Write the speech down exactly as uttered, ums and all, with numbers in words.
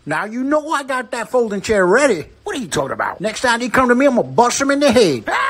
Now you know I got that folding chair ready. What are you talking about? Next time they come to me, I'm gonna bust them in the head.